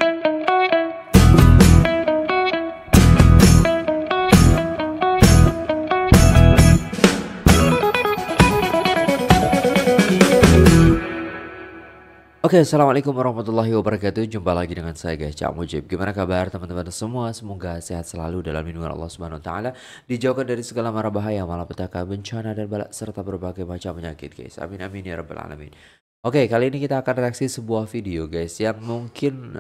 Oke, assalamualaikum warahmatullahi wabarakatuh. Jumpa lagi dengan saya guys, Cak Mujib. Gimana kabar teman-teman semua? Semoga sehat selalu dalam lindungan Allah Subhanahu Wa Taala, dijauhkan dari segala mara bahaya, malapetaka, bencana dan balak serta berbagai macam penyakit guys. Amin amin ya rabbal alamin. Oke, kali ini kita akan reaksi sebuah video guys yang mungkin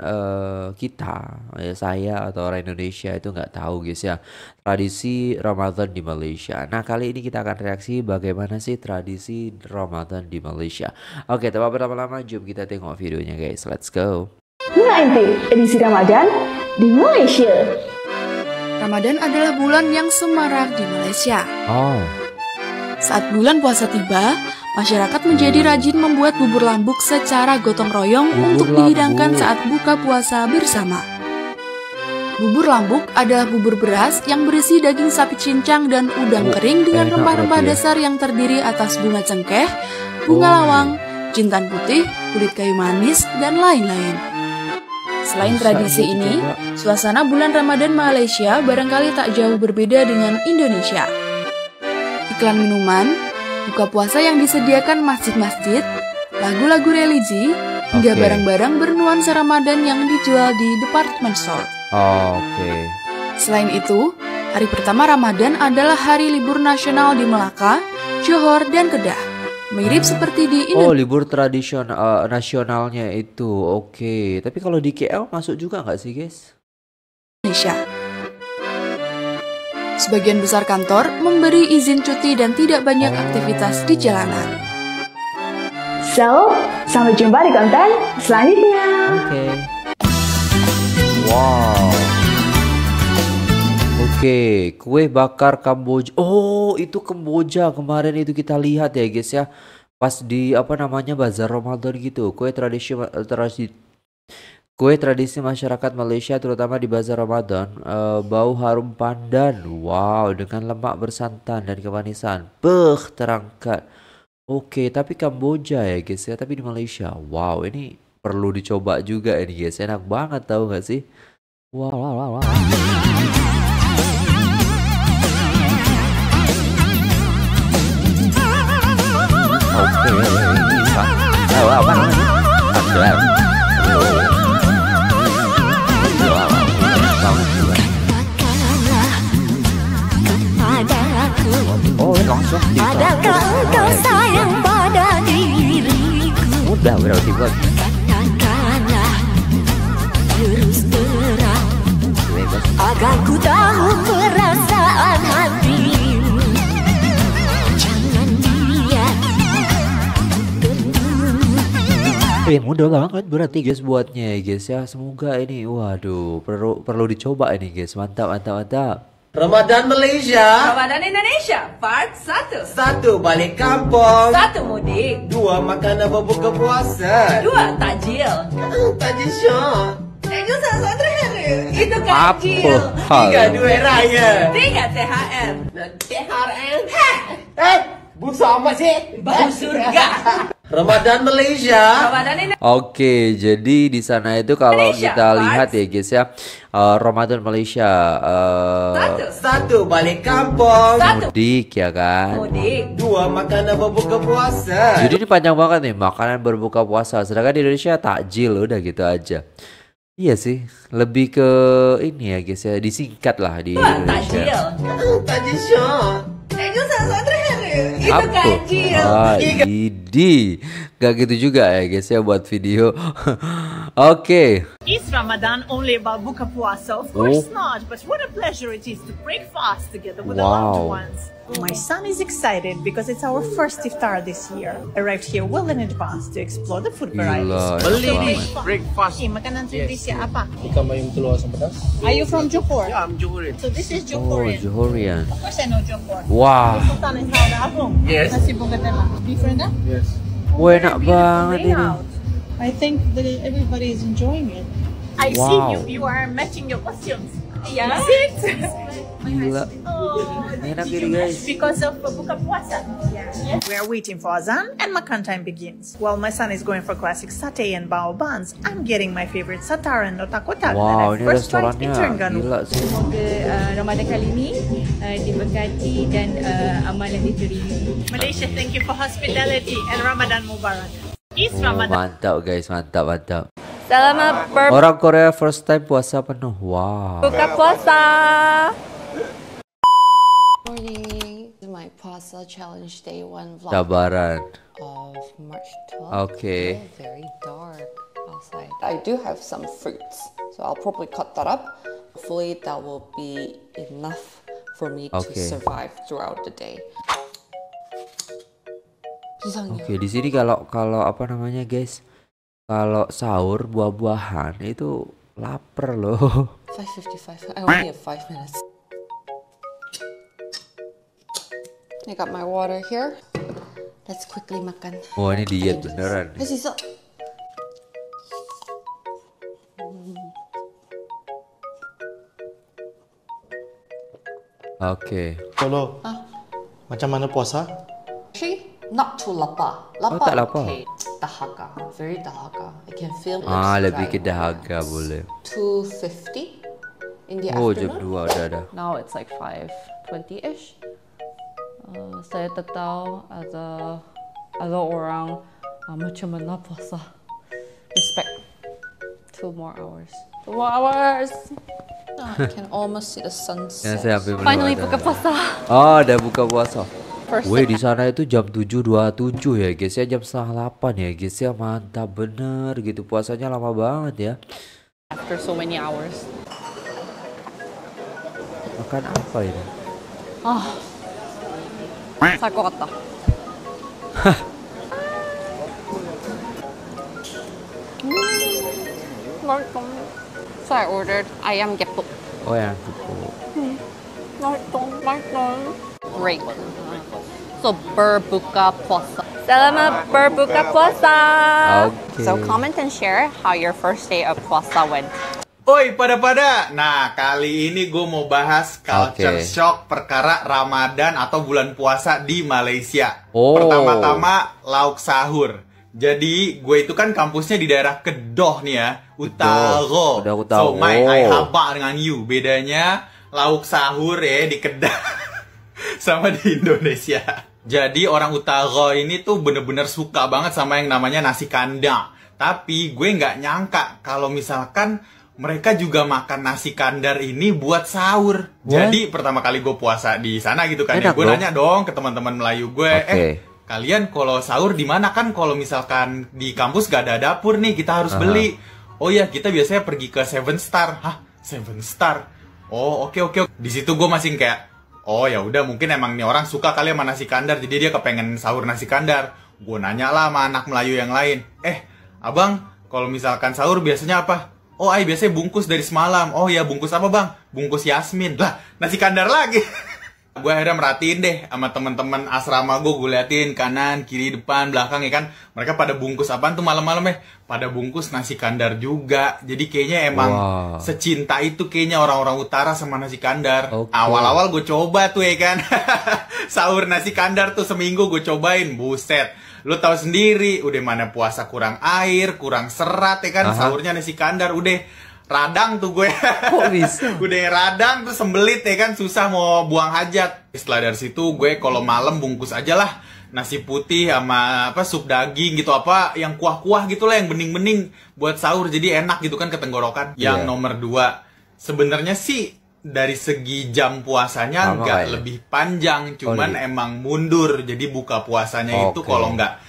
saya atau orang Indonesia itu nggak tahu guys ya, tradisi Ramadan di Malaysia. Nah, kali ini kita akan reaksi bagaimana sih tradisi Ramadan di Malaysia. Oke, tanpa berlama-lama, jom kita tengok videonya guys. Let's go. Edisi Ramadan di Malaysia. Ramadan adalah bulan yang semarak di Malaysia. Oh. Saat bulan puasa tiba, masyarakat menjadi rajin membuat bubur lambuk secara gotong royong untuk dihidangkan saat buka puasa bersama. Bubur lambuk adalah bubur beras yang berisi daging sapi cincang dan udang kering dengan rempah-rempah dasar yang terdiri atas bunga cengkeh, bunga lawang, jintan putih, kulit kayu manis, dan lain-lain. Selain tradisi ini, suasana bulan Ramadan Malaysia barangkali tak jauh berbeda dengan Indonesia. Iklan minuman, buka puasa yang disediakan masjid-masjid, lagu-lagu religi, hingga barang-barang bernuansa Ramadan yang dijual di department store. Oke. Selain itu, hari pertama Ramadan adalah hari libur nasional di Melaka, Johor, dan Kedah. Mirip seperti di Indonesia. Oh, libur tradisional nasionalnya itu. Oke. Tapi kalau di KL masuk juga nggak sih guys? Indonesia. Sebagian besar kantor memberi izin cuti dan tidak banyak aktivitas di jalanan. So, sampai jumpa di konten selanjutnya. Oke. Wow. Oke, kue bakar Kamboja. Oh, itu Kamboja kemarin itu kita lihat ya guys ya. Pas di bazar Ramadan gitu. Kue tradisi masyarakat Malaysia terutama di bazar Ramadan, bau harum pandan. Wow, dengan lemak bersantan dan kemanisan. Terangkat. Oke, tapi Kamboja ya guys ya, tapi di Malaysia. Wow, ini perlu dicoba juga ini guys. Enak banget, tahu nggak sih? Wow. Adakah engkau sayang pada diriku? Udah berarti buat. Katakanlah terus terang agar ku tahu perasaan hatimu. Jangan lihat Mudah banget berarti guys buatnya ya guys ya. Semoga ini waduh perlu dicoba ini guys. Mantap. Ramadan Malaysia. Ramadan Indonesia Part 1. 1. Balik kampung. 1. Mudik. 2. Makanan berbuka puasa. 2. Takjil. Takjil syok. Takjil sangat terakhir. Itu takjil. 3. Duit raya. 3. THR. THR. Busa amat sih. Bau surga. Ramadan Malaysia. Ramadan Indonesia. Oke, jadi di sana itu kalau kita lihat ya guys ya, Ramadan Malaysia 1. Balik kampung. 1. mudik ya kan. Mudik. 2. Makanan berbuka puasa. Jadi ini panjang banget nih, makanan berbuka puasa. Sedangkan di Indonesia takjil udah gitu aja. Iya sih, lebih ke ini ya guys ya, disingkat lah di Indonesia. Takjil syok. Takjil sangat terakhir. Itu takjil. Idi, gak gitu juga ya guys ya buat video. Oke. Is Ramadan only about buka puasa? Of course not, but what a pleasure it is to break fast together with the loved ones. My son is excited because it's our first iftar this year. Arrived here well in advance to explore the food varieties. Breakfast. Makanan tradisi apa? Ikan bayam telur asam pedas. Are you from Johor? Yeah, I'm Johorian. So this is Oh, Johorian. Johorian. Of course I know Johor. Wah. Sultan is Hada Agong. Yes. Nasi Bungatela. Different ah? Yes. Wah, enak banget ini. I think that everybody is enjoying it. I see you are matching your costumes. Yeah. Is it? Gila. Enak ini guys. Because of buka puasa. Yeah. We are waiting for azan and makan time begins. While my son is going for classic satay and bao buns, I'm getting my favorite satar and otak-otak Wow, that I ini first tried restorannya in Terengganu. gila sih. Semoga Ramadan kali ini diberkati dan amalan diterima. Malaysia, thank you for hospitality and Ramadan Mubarak. Is Oh, Ramadan. mantap guys, mantap, mantap. Selamat Orang Korea first time puasa penuh. Wow. berbuka puasa. Morning, my Puasa Challenge Day 1 vlog Sabaran. of March 12th. Okay. Still very dark outside. I do have some fruits, so I'll probably cut that up. Hopefully that will be enough for me to Okay. survive throughout the day. Oke, di sini kalau apa namanya guys? Kalau sahur buah-buahan itu lapar loh. 5:55. I only have 5 minutes. I got my water here. Let's quickly makan. Wah, ini diet beneran. This is Oke. Solo. Macam mana puasa? actually not too lapar. Oh, tak lapar. Okay. Dahaga, very dahaga. I can feel it. Lebih ke dahaga boleh. 2:50 in the Oh, afternoon. jam 2 udah ada. Now it's like 5:20ish. Saya tak tahu ada orang macam mana puasa. Respect. 2 more hours. 2 more hours. I can almost see the sunset. Yang saya ambil belum Finally ada. buka puasa. Oh, udah buka puasa. First Wih, di sana itu jam 7.27 ya guys ya, jam setengah 8 ya guys ya, mantap bener gitu, puasanya lama banget ya. After so many hours. Makan apa ini? 살 것 같다. 맛있어. So I ordered ayam gepuk. Oh yang cukup. 맛있어. Great. So berbuka puasa. Selamat berbuka puasa. Oke. So comment and share how your first day of puasa went. Oi pada-pada, nah kali ini gue mau bahas culture Oke. shock perkara Ramadan atau bulan puasa di Malaysia. Oh. Pertama-tama lauk sahur. Jadi gue itu kan kampusnya di daerah Kedoh nih ya, Utara. Udah aku tahu. So I haba dengan you. Bedanya lauk sahur ya di Kedah sama di Indonesia. Jadi orang Utara ini tuh bener-bener suka banget sama yang namanya nasi kandar. Tapi gue nggak nyangka kalau misalkan mereka juga makan nasi kandar ini buat sahur. Jadi pertama kali gue puasa di sana gitu kan. Enak Gue dong. nanya dong ke teman-teman Melayu gue, Oke. kalian kalau sahur di mana kan? Kalau misalkan di kampus gak ada dapur nih, kita harus beli. Oh iya, kita biasanya pergi ke Seven Star. Hah, Seven Star? Oh oke. Di situ gue masih kayak, oh ya udah mungkin emang nih orang suka kali sama nasi kandar, jadi dia kepengen sahur nasi kandar. Gue nanya lah sama anak Melayu yang lain, abang kalau misalkan sahur biasanya apa? Oh, biasanya bungkus dari semalam. Oh ya, bungkus apa bang? Bungkus Yasmin. Lah, nasi kandar lagi. Gue akhirnya merhatiin deh sama teman-teman asrama gue liatin kanan, kiri, depan, belakang ya kan. Mereka pada bungkus apaan tuh malam-malam ya? Pada bungkus nasi kandar juga. Jadi kayaknya emang secinta itu kayaknya orang-orang utara sama nasi kandar. Awal-awal gue coba tuh ya kan. Sahur nasi kandar tuh seminggu gue cobain. Buset. Lu tahu sendiri, udah mana puasa kurang air, kurang serat ya kan. Sahurnya nasi kandar udah radang tuh gue. Kok bisa? Udah radang tuh sembelit ya kan, susah mau buang hajat. Setelah dari situ gue kalau malam bungkus aja lah nasi putih sama sup daging gitu, apa yang kuah-kuah gitu lah, yang bening-bening buat sahur, jadi enak gitu kan ke tenggorokan. Yang nomor 2, sebenarnya sih dari segi jam puasanya nggak lebih panjang, cuman emang mundur. Jadi buka puasanya itu kalau nggak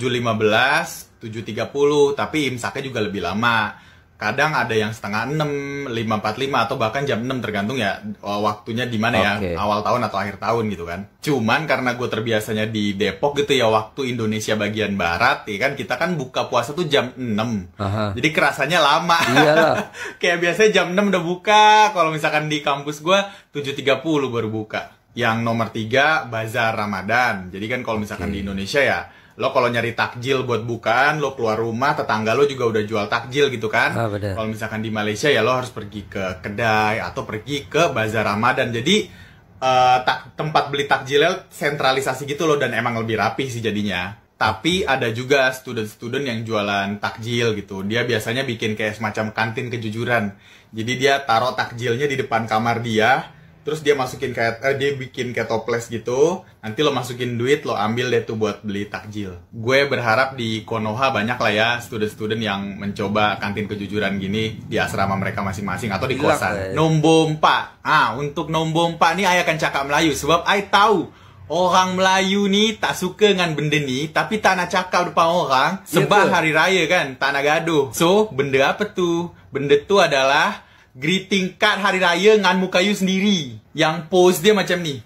7.15, 7.30, tapi imsaknya juga lebih lama. Kadang ada yang setengah 6, 5.45 atau bahkan jam 6, tergantung ya waktunya di mana ya, awal tahun atau akhir tahun gitu kan. Cuman karena gue terbiasanya di Depok gitu ya, waktu Indonesia bagian barat ya kan, kita kan buka puasa tuh jam 6. Jadi kerasanya lama. Iyalah. Kayak biasanya jam 6 udah buka, kalau misalkan di kampus gue 7.30 baru buka. Yang nomor 3, bazar Ramadan. Jadi kan kalau misalkan di Indonesia ya Lo kalau nyari takjil buat bukaan, lo keluar rumah, tetangga lo juga udah jual takjil gitu kan. Kalau misalkan di Malaysia ya lo harus pergi ke kedai atau pergi ke bazar Ramadan. Jadi tempat beli takjilnya sentralisasi gitu loh, dan emang lebih rapi sih jadinya. Tapi ada juga student-student yang jualan takjil gitu. Dia biasanya bikin kayak semacam kantin kejujuran. Jadi dia taruh takjilnya di depan kamar dia. Terus dia masukin kayak dia bikin kayak toples gitu. Nanti lo masukin duit, lo ambil deh tuh buat beli takjil. Gue berharap di Konoha banyak lah ya student-student yang mencoba kantin kejujuran gini di asrama mereka masing-masing atau di kosan. Nombompa. Untuk nombompa nih ayah akan cakap Melayu sebab I tahu orang Melayu nih tak suka dengan benda ni, tapi tak nak cakap depan orang sebab hari raya kan, tak nak gaduh. So, benda apa tuh? Benda tuh adalah greeting card hari raya dengan muka you sendiri. Yang pose dia macam ni.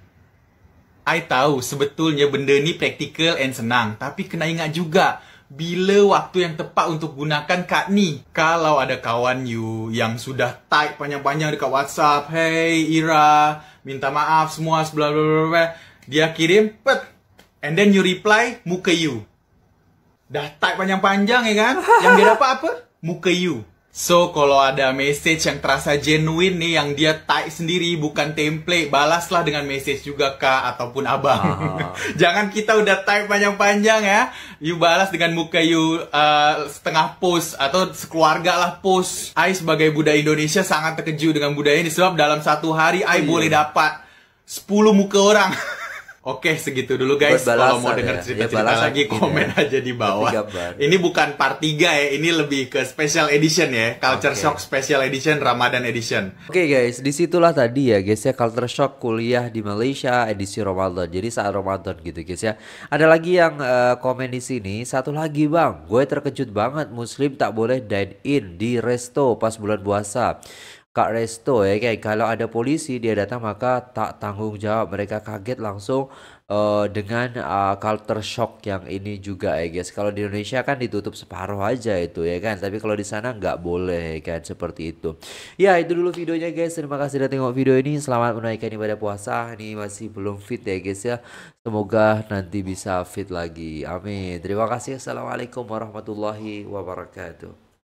I tahu sebetulnya benda ni praktikal and senang, tapi kena ingat juga bila waktu yang tepat untuk gunakan kad ni. Kalau ada kawan you yang sudah type panjang-panjang dekat WhatsApp, "Hey Ira, minta maaf semua bla bla bla," dia kirim pet, and then you reply muka you. Dah type panjang-panjang ya kan? Yang dia dapat apa? Muka you. So, kalau ada message yang terasa genuine nih, yang dia type sendiri, bukan template, balaslah dengan message juga kak, ataupun abang. Jangan kita udah type panjang-panjang ya, you balas dengan muka you setengah post, atau sekeluarga lah post. I sebagai budak Indonesia sangat terkejut dengan budaya ini, sebab dalam satu hari I boleh dapat 10 muka orang. Oke, segitu dulu guys. Kalau mau dengar cerita-cerita lagi, komen aja di bawah. Ini bukan part 3 ya, ini lebih ke special edition ya. Culture Shock Special Edition, Ramadan Edition. Oke guys, disitulah tadi ya guys ya, Culture Shock kuliah di Malaysia edisi Ramadan. Jadi saat Ramadan gitu guys ya. Ada lagi yang komen di sini, satu lagi bang, gue terkejut banget Muslim tak boleh dine in di resto pas bulan puasa. Kak resto ya kayak kalau ada polisi dia datang maka tak tanggung jawab, mereka kaget langsung dengan culture shock yang ini juga ya guys. Kalau di Indonesia kan ditutup separuh aja itu ya kan, tapi kalau di sana nggak boleh kan, seperti itu. Ya itu dulu videonya guys, terima kasih sudah tengok video ini, selamat menunaikan ibadah puasa. Ini masih belum fit ya guys ya, semoga nanti bisa fit lagi, amin. Terima kasih, assalamualaikum warahmatullahi wabarakatuh.